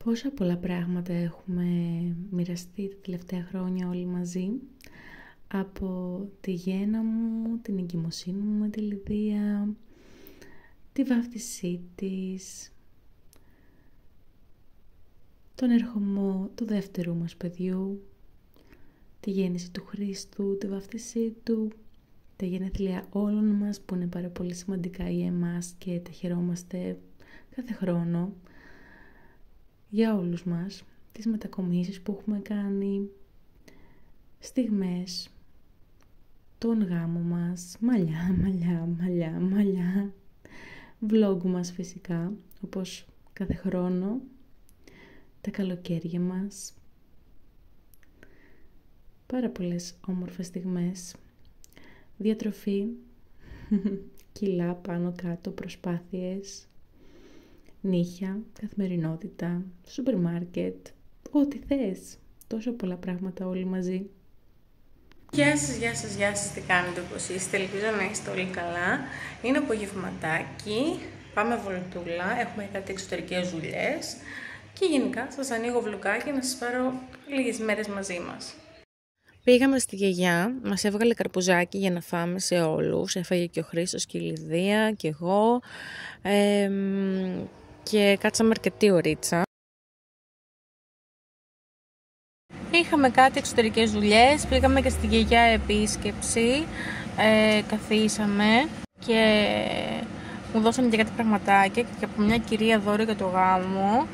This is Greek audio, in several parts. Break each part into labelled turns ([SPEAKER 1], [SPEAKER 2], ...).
[SPEAKER 1] Πόσα πολλά πράγματα έχουμε μοιραστεί τα τελευταία χρόνια όλοι μαζί. Από τη γέννα μου, την εγκυμοσύνη μου με τη Λιδία, τη βάφτισή της, τον ερχομό του δεύτερου μας παιδιού, τη γέννηση του Χρήστου, τη βάφτισή του, τα γενέθλια όλων μας που είναι πάρα πολύ σημαντικά για εμάς και τα χαιρόμαστε κάθε χρόνο για όλους μας, τις μετακομίσεις που έχουμε κάνει, στιγμές, τον γάμο μας, μαλλιά, vlog μας φυσικά, όπως κάθε χρόνο, τα καλοκαίρια μας, πάρα πολλές όμορφες στιγμές, διατροφή, κιλά πάνω κάτω, προσπάθειες, νύχια, καθημερινότητα, σούπερ μάρκετ, ό,τι θες, τόσο πολλά πράγματα όλοι μαζί.
[SPEAKER 2] Γεια σας, τι κάνετε, πώς είστε, ελπίζω να είστε όλοι καλά. Είναι απογευματάκι, πάμε βολτούλα, έχουμε κάτι εξωτερικές δουλειές και γενικά σας ανοίγω βλουκάκι να σας πάρω λίγες μέρες μαζί μας. Πήγαμε στη γιαγιά, μας έβγαλε καρπουζάκι για να φάμε σε όλους, έφαγε και ο Χρήστος και η Λιδία και εγώ και κάτσαμε αρκετή ωρίτσα. Είχαμε κάτι εξωτερικές δουλειές, πήγαμε και στη γιαγιά επίσκεψη, καθίσαμε και μου δώσανε και κάτι πραγματάκια και από μια κυρία δώρο για το γάμο.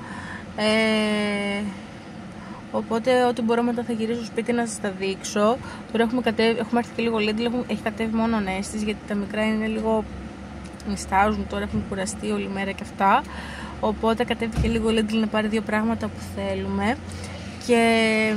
[SPEAKER 2] Οπότε ό,τι μπορώ μετά θα γυρίσω στο σπίτι να σας τα δείξω. Τώρα έχουμε έρθει και λίγο Lidl, έχει κατέβει μόνο ο Νέστης γιατί τα μικρά είναι λίγο νηστάζουν τώρα, έχουν κουραστεί όλη μέρα και αυτά. Οπότε κατέβηκε λίγο Lidl να πάρει δύο πράγματα που θέλουμε. Και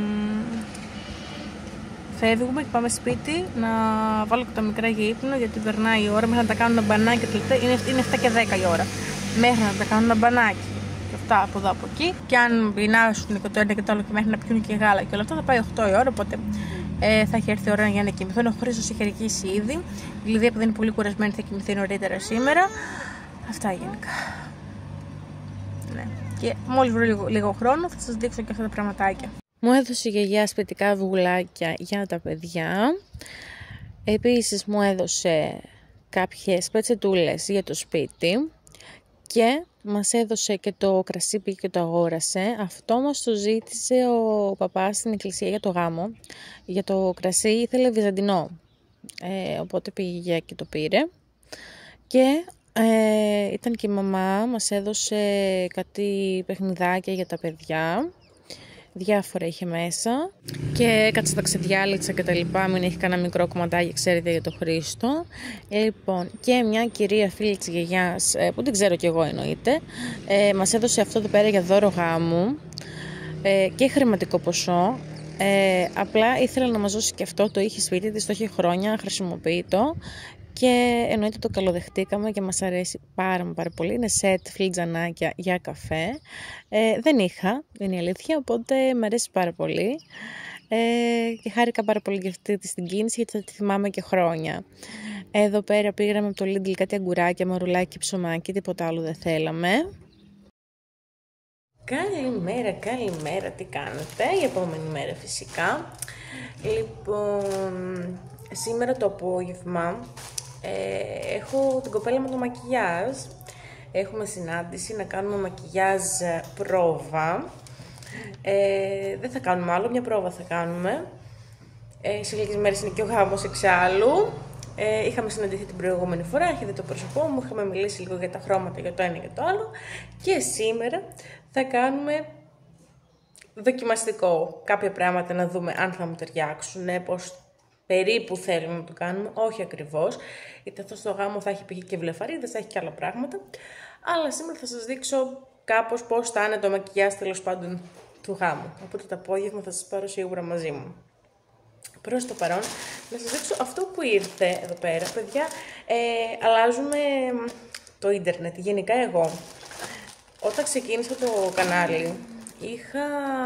[SPEAKER 2] φεύγουμε και πάμε σπίτι να βάλω και τα μικρά για ύπνο γιατί περνάει η ώρα μέχρι να τα κάνουν μπανάκι. Είναι 7 και 10 η ώρα. Μέχρι να τα κάνουν μπανάκι και αυτά από εδώ από εκεί. Και αν πεινάσουν και το ένα και το άλλο και μέχρι να πιούν και γάλα και όλα αυτά θα πάει 8 η ώρα. Οπότε θα έχει έρθει η ώρα για να κοιμηθούν. Ο Χρήστος έχει αργήσει ήδη. Η Λιδία που δεν είναι πολύ κουρασμένη θα κοιμηθεί νωρίτερα σήμερα. Αυτά γενικά. Ναι. Και μόλις βρω λίγο χρόνο θα σας δείξω και αυτά τα πραγματάκια. Μου έδωσε η γιαγιά σπιτικά αυγουλάκια για τα παιδιά. Επίσης μου έδωσε κάποιες πετσετούλες για το σπίτι. Και μας έδωσε και το κρασί, πήγε και το αγόρασε. Αυτό μας το ζήτησε ο παπάς στην εκκλησία για το γάμο. Για το κρασί ήθελε βυζαντινό. Οπότε πήγε και το πήρε. Και ήταν και η μαμά, μας έδωσε κάτι παιχνιδάκια για τα παιδιά. Διάφορα είχε μέσα. Και έκατσα τα ξεδιάλεξα και τα λοιπά. Μην έχει κανένα μικρό κομματάκι, ξέρετε, για το Χρήστο. Λοιπόν, και μια κυρία φίλη της γιαγιάς, που δεν ξέρω κι εγώ εννοείται, μας έδωσε αυτό εδώ πέρα για δώρο γάμου. Και χρηματικό ποσό. Απλά ήθελα να μας δώσει και αυτό, το είχε σπίτι της, το είχε χρόνια, χρησιμοποιείτο. Και εννοείται το καλοδεχτήκαμε και μας αρέσει πάρα πολύ. Είναι σετ φλιτζανάκια για καφέ. Δεν είχα, είναι η αλήθεια, οπότε μου αρέσει πάρα πολύ. Και χάρηκα πάρα πολύ για αυτή την κίνηση γιατί θα τη θυμάμαι και χρόνια. Εδώ πέρα πήγαμε από το Lidl κάτι αγκουράκια με ρουλάκι και ψωμάκι, τίποτα άλλο δεν θέλαμε. Καλημέρα, τι κάνετε, η επόμενη μέρα φυσικά. Λοιπόν, σήμερα το απόγευμα έχω την κοπέλα με το μακιγιάζ. Έχουμε συνάντηση να κάνουμε μακιγιάζ πρόβα. Δεν θα κάνουμε άλλο, μια πρόβα θα κάνουμε. Σε λίγες μέρες είναι και ο γάμος εξάλλου. Είχαμε συναντηθεί την προηγούμενη φορά, είχε δει το πρόσωπό μου, είχαμε μιλήσει λίγο για τα χρώματα, για το ένα και το άλλο. Και σήμερα θα κάνουμε δοκιμαστικό. Κάποια πράγματα να δούμε αν θα μου ταιριάξουν, πώς περίπου θέλουμε να το κάνουμε, όχι ακριβώς. Γιατί αυτό στο γάμο θα έχει π.χ. και βλεφαρίδες, θα έχει και άλλα πράγματα. Αλλά σήμερα θα σας δείξω κάπως πώς θα είναι το μακιγιάζ τέλος πάντων του γάμου. Οπότε το απόγευμα θα σας πάρω σίγουρα μαζί μου. Προς το παρόν, να σας δείξω αυτό που ήρθε εδώ πέρα. Παιδιά, αλλάζουμε το ίντερνετ. Γενικά εγώ, όταν ξεκίνησα το κανάλι, είχα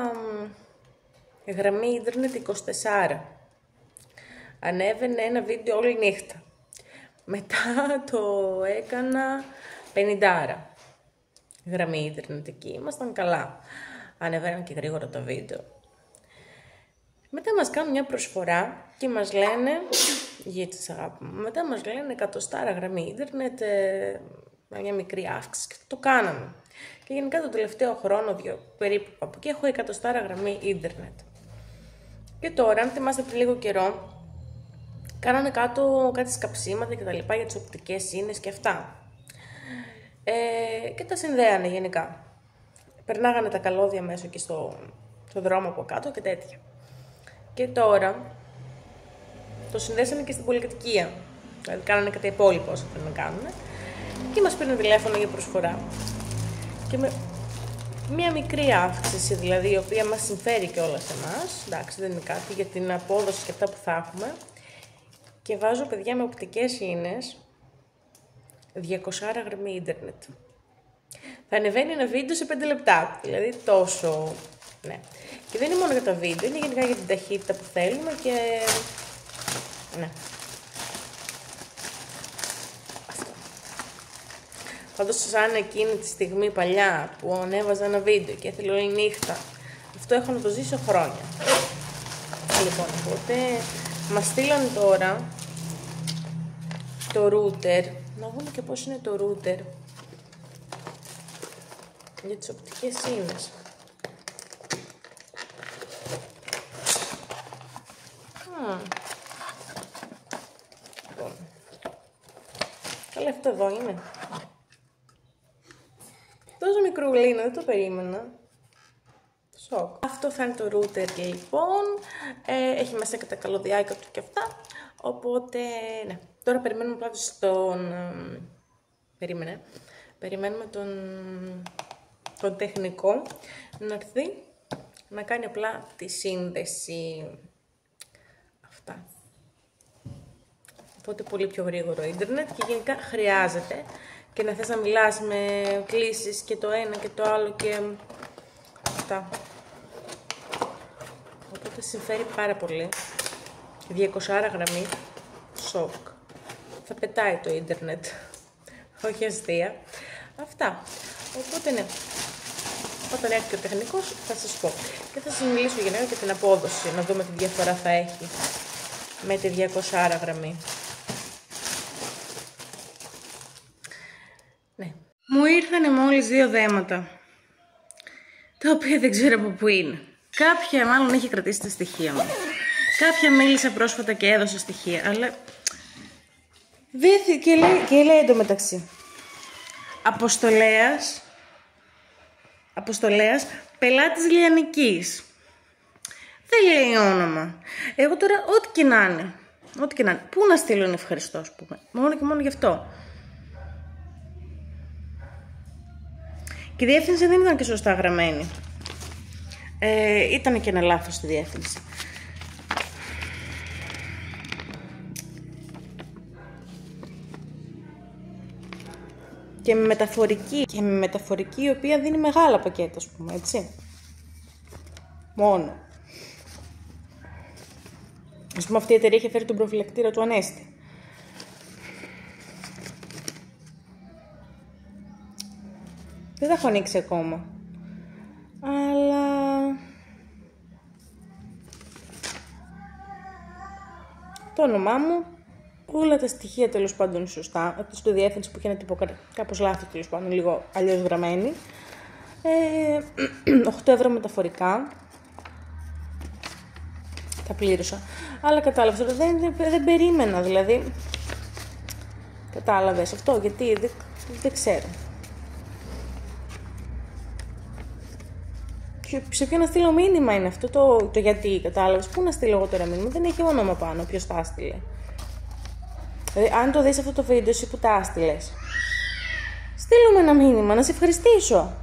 [SPEAKER 2] γραμμή ίντερνετ 24. Ανέβαινε ένα βίντεο όλη νύχτα. Μετά το έκανα 50. γραμμή ίντερνετ εκεί. Ήμασταν καλά. Ανεβαίναν και γρήγορα τα βίντεο. Μετά μας κάνουν μια προσφορά και μας λένε, γιατί σας αγάπη μου, μετά μας λένε 100 γραμμή ίντερνετ, μια μικρή αύξηση και το κάναμε. Και γενικά το τελευταίο χρόνο, περίπου από εκεί, έχω 100 γραμμή ίντερνετ. Και τώρα, αν θυμάστε πριν λίγο καιρό, κάνανε κάτω κάτι σκαψίματα και τα λοιπά για τις οπτικές ίνες και αυτά. Και τα συνδέανε γενικά. Περνάγανε τα καλώδια μέσα και στο δρόμο από κάτω και τέτοια. Και τώρα το συνδέσανε και στην πολυκατοικία. Δηλαδή κάνανε κάτι υπόλοιπο όσο πρέπει να κάνουν. Και μας πήραν τηλέφωνο για προσφορά. Και με μια μικρή αύξηση, δηλαδή, η οποία μας συμφέρει και όλα σε εμάς. Εντάξει, δεν είναι κάτι για την απόδοση και αυτά που θα έχουμε. Και βάζω, παιδιά, με οπτικές ίνες 200 γραμμή ίντερνετ. Θα ανεβαίνει ένα βίντεο σε 5 λεπτά. Δηλαδή τόσο. Ναι. Και δεν είναι μόνο για τα βίντεο, είναι γενικά για την ταχύτητα που θέλουμε και. Ναι. Αυτό. Πάντως, σαν εκείνη τη στιγμή παλιά που ανέβαζα ένα βίντεο και έθελε όλη νύχτα, αυτό έχω να το ζήσω χρόνια. Λοιπόν, οπότε μας στείλαν τώρα το router. Να δούμε και πώς είναι το router για τις οπτικές ίνες. Λοιπόν. Καλά, αυτό εδώ είναι. Τόσο μικρούλι είναι, δεν το περίμενα. Σοκ. Αυτό θα είναι το router και λοιπόν. Έχει μέσα και τα καλωδιάκια του και αυτά. Οπότε, ναι. Τώρα περιμένουμε πάντως Περιμένουμε τον τεχνικό να έρθει να κάνει απλά τη σύνδεση. Αυτά. Οπότε πολύ πιο γρήγορο ίντερνετ και γενικά χρειάζεται και να θες να μιλάς με κλήσεις και το ένα και το άλλο και αυτά. Οπότε συμφέρει πάρα πολύ. 200 γραμμή. Σοκ. Θα πετάει το ίντερνετ. Όχι αστεία. Αυτά. Οπότε ναι. Όταν έρθει και ο τεχνικός θα σας πω. Και θα σας μιλήσω γενικά για την απόδοση. Να δούμε τι διαφορά θα έχει με τη 200 γραμμή. Ναι. Μου ήρθανε μόλις 2 δέματα. Τα οποία δεν ξέρω από πού είναι. Κάποια μάλλον έχει κρατήσει τα στοιχεία μου. Κάποια μίλησα πρόσφατα και έδωσα στοιχεία. Αλλά και λέει εντωμεταξύ. Αποστολέας, πελάτης Λιανικής. Δεν λέει όνομα. Εγώ τώρα ό,τι και να είναι. Πού να στείλω ένα ευχαριστώ, ας πούμε. Μόνο και μόνο γι' αυτό. Και η διεύθυνση δεν ήταν και σωστά γραμμένη. Ήταν και ένα λάθος στη διεύθυνση. Και με μεταφορική η οποία δίνει μεγάλα πακέτα, ας πούμε, έτσι. Μόνο. Ας πούμε αυτή η εταιρεία είχε φέρει τον προφυλακτήρα του Ανέστη. Δεν τα έχω ανοίξει ακόμα. Αλλά το όνομά μου, όλα τα στοιχεία τέλος πάντων είναι σωστά. Στο διεύθυνση που είχε ένα τύπο κάπως λάθος τέλος πάντων, λίγο αλλιώς γραμμένη. 8 ευρώ μεταφορικά. Τα πλήρωσα. Αλλά κατάλαβες, δεν περίμενα, δηλαδή. Κατάλαβες αυτό, γιατί δεν ξέρω. Σε ποιο να στείλω μήνυμα είναι αυτό το γιατί, κατάλαβες. Πού να στείλω εγώ τώρα μήνυμα, δεν έχει όνομα πάνω, ποιος τα έστειλε. Δηλαδή, αν το δεις αυτό το βίντεο, εσύ που τα έστειλες, στείλω με ένα μήνυμα, να σε ευχαριστήσω.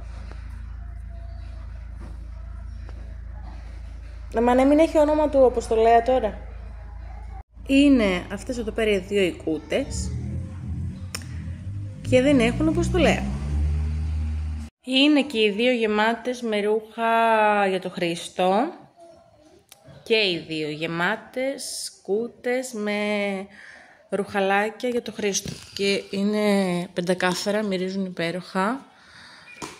[SPEAKER 2] Μα να μην έχει όνομα του αποστολέα τώρα. Είναι αυτές εδώ πέρα οι 2 οικούτες και δεν έχουν αποστολέα. Είναι και οι 2 γεμάτες με ρούχα για το Χριστό και οι 2 γεμάτες κούτες με ρουχαλάκια για το Χρήστο. Και είναι πεντακάθαρα, μυρίζουν υπέροχα.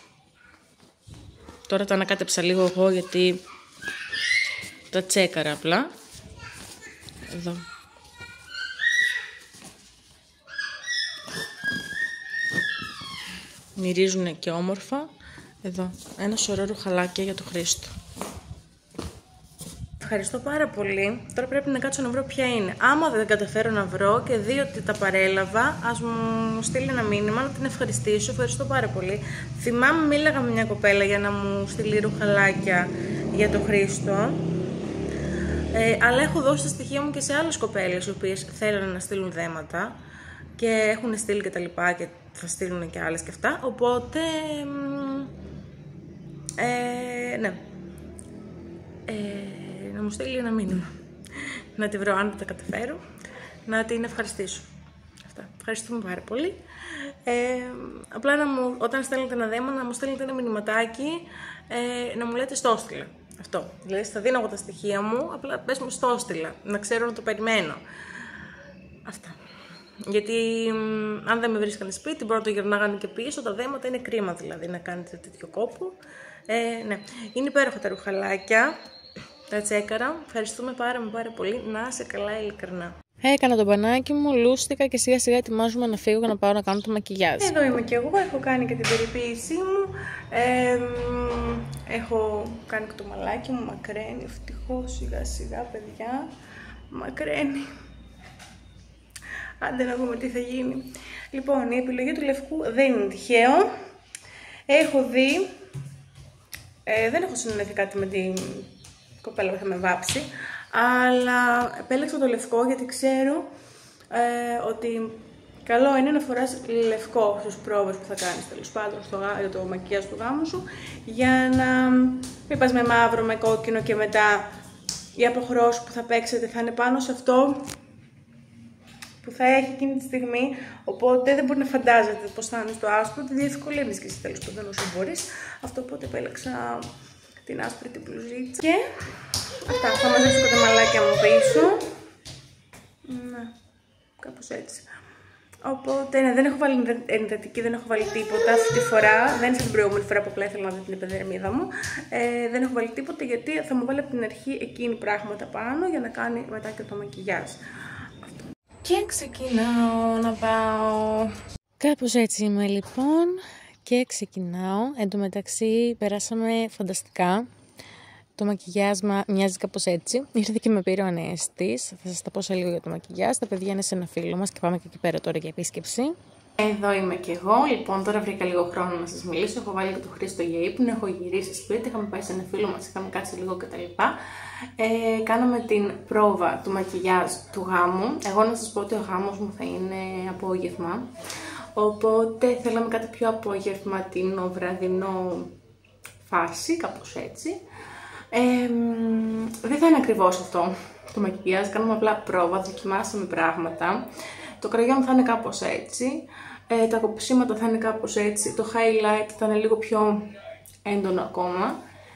[SPEAKER 2] Τώρα τα ανακάτεψα λίγο εγώ γιατί τα τσέκαρα απλά. Εδώ. Μυρίζουν και όμορφα. Εδώ, ένα σωρό ρουχαλάκια για το Χρήστο. Ευχαριστώ πάρα πολύ. Τώρα πρέπει να κάτσω να βρω ποια είναι. Άμα δεν καταφέρω να βρω και δει ότι τα παρέλαβα, ας μου στείλει ένα μήνυμα να την ευχαριστήσω. Ευχαριστώ πάρα πολύ. Θυμάμαι, μίλαγα με μια κοπέλα για να μου στείλει ρουχαλάκια για το Χρήστο. Αλλά έχω δώσει τα στοιχεία μου και σε άλλες κοπέλες, οι οποίες θέλουν να στείλουν δέματα και έχουν στείλει και τα λοιπά και θα στείλουν και άλλες και αυτά. Οπότε, ναι. Να μου στείλει ένα μήνυμα. Να τη βρω, αν δεν τα καταφέρω, να την ευχαριστήσω. Αυτά. Ευχαριστούμε πάρα πολύ. Απλά όταν στέλνετε ένα δέμα, να μου στέλνετε ένα μηνυματάκι, να μου λέτε στο έστειλα. Αυτό. Δηλαδή, θα δίνω εγώ τα στοιχεία μου, απλά πες μου στο έστειλα, να ξέρω να το περιμένω. Αυτά. Γιατί αν δεν με βρίσκανε σπίτι, μπορώ να το γυρνάγανε και πίσω. Τα δέματα είναι κρίμα δηλαδή να κάνετε τέτοιο κόπο. Ναι. Είναι υπέροχα τα ρουχαλάκια. Τα τσέκαρα. Ευχαριστούμε πάρα πολύ. Να είσαι καλά, ειλικρινά. Έκανα το μπανάκι μου, λούστηκα και σιγά σιγά ετοιμάζομαι να φύγω για να πάω να κάνω το μακιγιάζ. Εδώ είμαι και εγώ. Έχω κάνει και την περιποίησή μου. Έχω κάνει και το μαλάκι μου. Μακραίνει. Ευτυχώς, σιγά σιγά, παιδιά. Μακραίνει. Άντε να δούμε τι θα γίνει. Λοιπόν, η επιλογή του λευκού δεν είναι τυχαίο. Έχω δει. Δεν έχω συνεννοηθεί κάτι με την κοπέλα που θα με βάψει, αλλά επέλεξα το λευκό γιατί ξέρω ότι καλό είναι να φοράς λευκό στους πρόβες που θα κάνεις, τέλος πάντων, για το μακιγιάζ του γάμου σου, για να μην πας με μαύρο, με κόκκινο και μετά η αποχρώσεις που θα παίξετε θα είναι πάνω σε αυτό που θα έχει εκείνη τη στιγμή, οπότε δεν μπορεί να φαντάζεται πώς θα είναι στο άσπρο, τη διευκολύνεις και εσύ τέλος πάντων όσο μπορείς. Αυτό, οπότε επέλεξα την άσπρη την μπλουζίτσα. Και αυτά, θα μαζέψω και τα μαλάκια μου πίσω. Ναι, κάπως έτσι. Οπότε, ναι, δεν έχω βάλει ενυδατική, δεν έχω βάλει τίποτα αυτή τη φορά. Δεν είναι σαν την προηγούμενη φορά που απλά ήθελα να δω την επιδερμίδα μου. Δεν έχω βάλει τίποτα γιατί θα μου βάλει από την αρχή εκείνη πράγματα πάνω για να κάνει μετά και το μακιγιάζ. Και ξεκινάω να πάω. Κάπως έτσι είμαι λοιπόν και ξεκινάω. Εν τω μεταξύ περάσαμε φανταστικά. Το μακιγιάζ μοιάζει κάπως έτσι. Ήρθε και με πήρε ο Ανέστης. Θα σας τα πω σε λίγο για το μακιγιάζ. Τα παιδιά είναι σε ένα φίλο μας και πάμε και εκεί πέρα τώρα για επίσκεψη. Εδώ είμαι και εγώ. Λοιπόν, τώρα βρήκα λίγο χρόνο να σας μιλήσω. Έχω βάλει και το Χρήστο για ύπνο. Έχω γυρίσει σπίτι. Είχαμε πάει σε ένα φίλο μας. Είχαμε κάτσει λίγο κτλ. Κάναμε την πρόβα του μακιγιάζ του γάμου. Εγώ να σας πω ότι ο γάμος μου θα είναι απόγευμα. Οπότε θέλαμε κάτι πιο απογευματινό, βραδινό φάση, κάπως έτσι. Δεν θα είναι ακριβώς αυτό το μακιγιάζ, κάνουμε απλά πρόβα, δοκιμάσαμε πράγματα. Το κραγιόν θα είναι κάπως έτσι, τα κοψίματα θα είναι κάπως έτσι, το highlight θα είναι λίγο πιο έντονο ακόμα.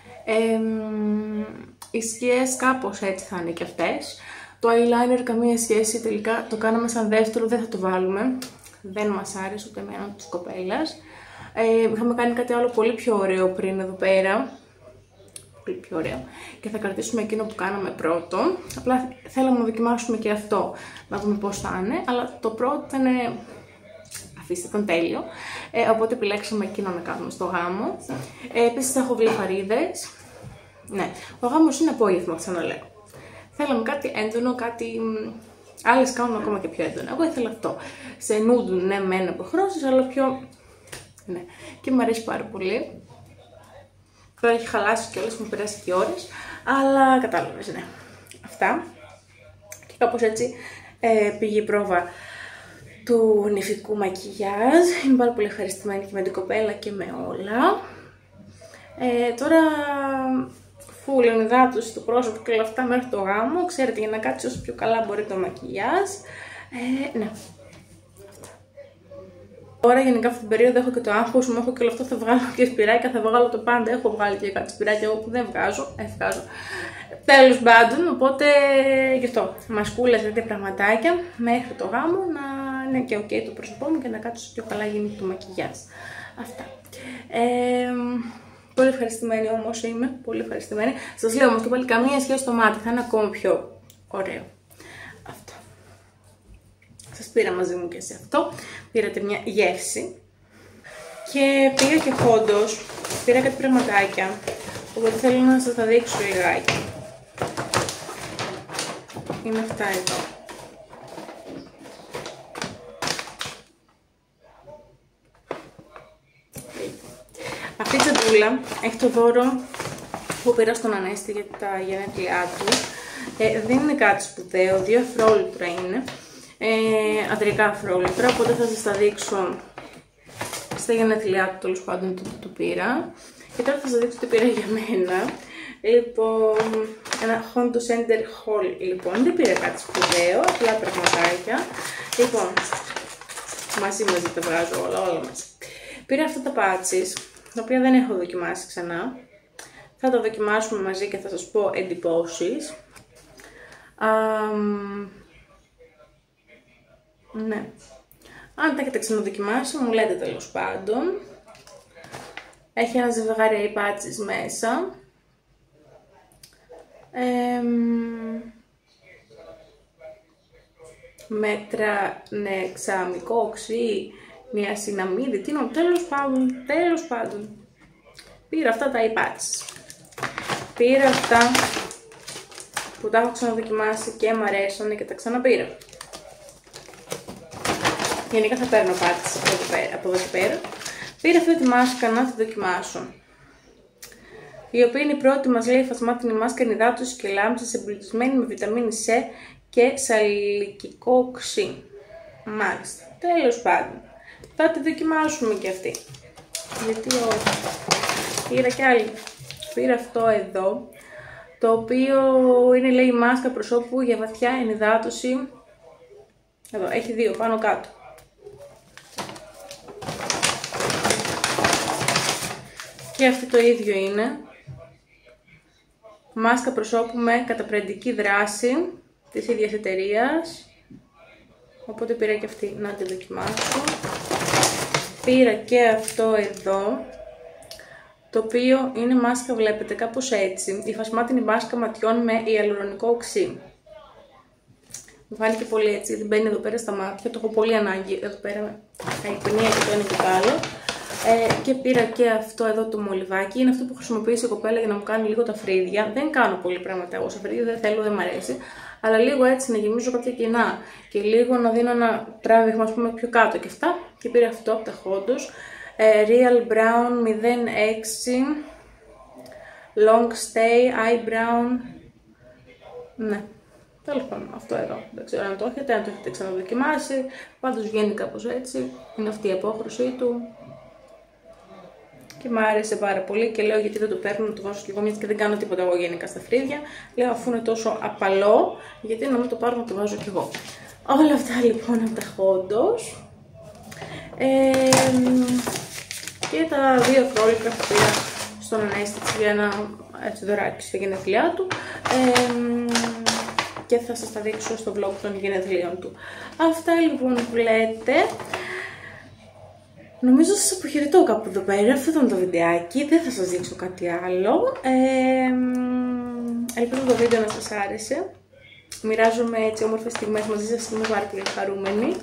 [SPEAKER 2] Οι σκιές κάπως έτσι θα είναι και αυτές. Το eyeliner καμία σχέση, τελικά το κάναμε σαν δεύτερο, δεν θα το βάλουμε. Δεν μας άρεσε ούτε εμένα της κοπέλας. Είχαμε κάνει κάτι άλλο πολύ πιο ωραίο πριν εδώ πέρα. Πολύ πιο ωραίο. Και θα κρατήσουμε εκείνο που κάναμε πρώτο. Απλά θέλαμε να δοκιμάσουμε και αυτό, να δούμε πώς θα είναι. Αλλά το πρώτο ήταν, αφήστε, ήταν τέλειο. Οπότε επιλέξαμε εκείνο να κάνουμε στο γάμο. Επίσης έχω βλεφαρίδες. Ναι, ο γάμος είναι απόγευμα, ξαναλέω. Θέλαμε κάτι έντονο, κάτι... Άλλες κάνουν ακόμα και πιο έντονα. Εγώ ήθελα αυτό. Σε νούντου, ναι, με ένα αποχρώσεις, αλλά πιο... Ναι, και μου αρέσει πάρα πολύ. Τώρα έχει χαλάσει κιόλας, μου περάσει και ώρες, αλλά κατάλαβες, ναι. Αυτά. Και κάπως έτσι πήγε η πρόβα του νηφικού μακιγιάζ. Είμαι πάρα πολύ ευχαριστημένη και με την κοπέλα και με όλα. Τώρα... φουλ ενυδάτωση στο πρόσωπο και όλα αυτά μέχρι το γάμο. Ξέρετε, για να κάτσει όσο πιο καλά μπορεί το μακιγιάζ. Ναι. Αυτά. Τώρα γενικά αυτή την περίοδο έχω και το άγχος μου, έχω και όλο αυτό, θα βγάλω και σπυράκια, θα βγάλω το πάντα. Έχω βγάλει και κάτι σπυράκια εγώ που δεν βγάζω. Βγάζω. Τέλος πάντων, οπότε γι' αυτό. Μασκούλες, τέτοια πραγματάκια μέχρι το γάμο να είναι και ok το πρόσωπό μου και να κάτσει όσο πιο καλά γίνει το μακιγιάζ. Αυτά. Πολύ ευχαριστημένη όμως είμαι, πολύ ευχαριστημένη. Σας λέω όμως και πάλι καμία σχέση στο μάτι, θα είναι ακόμα πιο ωραίο. Αυτό. Σας πήρα μαζί μου και σε αυτό. Πήρατε μια γεύση. Και πήγα και χόντος, πήρα κάτι πραγματάκια, οπότε θέλω να σας τα δείξω λιγάκι. Είναι αυτά εδώ. Αυτή η τσαντούλα έχει το δώρο που πήρα στον Ανέστη για τα γενέθλιά του. Δεν είναι κάτι σπουδαίο, 2 αφρόλιτρα είναι, αντρικά αφρόλιτρα, οπότε θα σας τα δείξω στα γενέθλιά του, τέλος πάντων το πήρα. Και τώρα θα σας δείξω τι πήρα για μένα. Λοιπόν, ένα Hondo Center Haul. Λοιπόν, δεν πήρα κάτι σπουδαίο, απλά πραγματάκια. Λοιπόν, μαζί τα βγάζω όλα μαζί. Πήρα αυτά τα patches, τα οποία δεν έχω δοκιμάσει ξανά. Θα τα δοκιμάσουμε μαζί και θα σας πω εντυπώσεις. Ναι. Αν τα έχετε ξαναδοκιμάσει, μου λέτε τέλος πάντων. Έχει ένα ζευγάρι patches μέσα. μέτρα νεξαμικό οξύ, νιασιναμίδη, τι είναι, τέλος πάντων. Πήρα αυτά τα patches. Πήρα αυτά που τα έχω ξαναδοκιμάσει και μου αρέσουν και τα ξαναπήρα. Γενικά θα παίρνω patches από εδώ και πέρα. Πήρα αυτή τη μάσκα να τη δοκιμάσω, η οποία είναι η πρώτη, μας λέει, φασμάτινη μάσκα ενυδάτωσης και λάμψης, εμπλουτισμένη με βιταμίνη C και σαλικικό οξύ. Μάλιστα, τέλος πάντων. Θα τη δοκιμάσουμε και αυτή. Γιατί όχι. Πήρα κι άλλη. Πήρα αυτό εδώ, το οποίο είναι, λέει, μάσκα προσώπου για βαθιά ενυδάτωση. Εδώ, έχει δύο πάνω κάτω. Και αυτό το ίδιο είναι. Μάσκα προσώπου με καταπραντική δράση της ίδιας εταιρείας. Οπότε πήρα και αυτή να τη δοκιμάσω. Πήρα και αυτό εδώ, το οποίο είναι μάσκα, βλέπετε, κάπως έτσι. Η φασμάτινη μάσκα ματιών με ιαλουρονικό οξύ. Μου φάνηκε πολύ έτσι, δεν μπαίνει εδώ πέρα στα μάτια, το έχω πολύ ανάγκη εδώ πέρα, τα υπνία και το ένα και το άλλο. Και πήρα και αυτό εδώ το μολυβάκι, είναι αυτό που χρησιμοποίησε η κοπέλα για να μου κάνει λίγο τα φρύδια. Δεν κάνω πολύ πράγματα εγώ στα φρύδια, δεν θέλω, δεν μ' αρέσει. Αλλά λίγο έτσι να γεμίζω κάποια κενά και λίγο να δίνω ένα τράβηγμα, ας πούμε, πιο κάτω και αυτά. Και πήρα αυτό από τα Hondos, Real Brown 06 Long Stay Eyebrow. Ναι, τέλος πάντων, αυτό εδώ. Δεν ξέρω αν το έχετε, αν το έχετε ξαναδοκιμάσει. Πάντως βγαίνει κάπως έτσι. Είναι αυτή η απόχρωσή του. Και μου άρεσε πάρα πολύ και λέω γιατί δεν το παίρνω, να το βάζω και εγώ, μιας και δεν κάνω τίποτα εγώ γενικά στα φρύδια. Λέω αφού είναι τόσο απαλό, γιατί να μην το πάρω να το βάζω κι εγώ. Όλα αυτά λοιπόν από τα Hondos. Και τα δύο κρόλικα που πήρα στον Ανέστη για ένα δωράκι στα γενέθλιά του. Και θα σας τα δείξω στο vlog των γενέθλίων του. Αυτά λοιπόν που λέτε. Νομίζω σας αποχαιρετώ κάπου εδώ πέρα. Αυτό ήταν το βιντεάκι. Δεν θα σας δείξω κάτι άλλο. Ελπίζω το βίντεο να σας άρεσε. Μοιράζομαι έτσι όμορφες στιγμές μαζί σας. Είμαι πάρα πολύ χαρούμενη.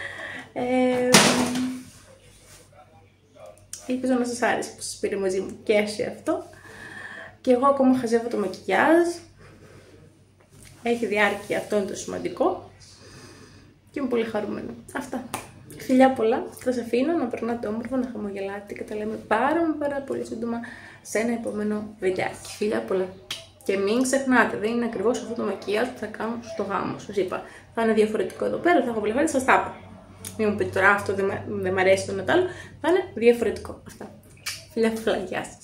[SPEAKER 2] Ελπίζω να σας άρεσε που σας πήρε μαζί μου και σε αυτό. Και εγώ ακόμα χαζεύω το μακιγιάζ. Έχει διάρκεια, αυτό είναι το σημαντικό. Και είμαι πολύ χαρούμενη. Αυτά. Φιλιά πολλά, θα σας αφήνω να περνάτε όμορφα, να χαμογελάτε και τα λέμε πάρα πολύ σύντομα σε ένα επόμενο βιντεάκι. Φιλιά πολλά. Και μην ξεχνάτε, δεν είναι ακριβώς αυτό το μακιγιάζ που θα κάνω στο γάμο. Σας είπα, θα είναι διαφορετικό εδώ πέρα, θα έχω πλευρά, σας τα είπα. Μην μου πείτε τώρα αυτό δεν μ' αρέσει το άλλο, θα είναι διαφορετικό. Αυτά. Φιλιά πολλά, γεια σας.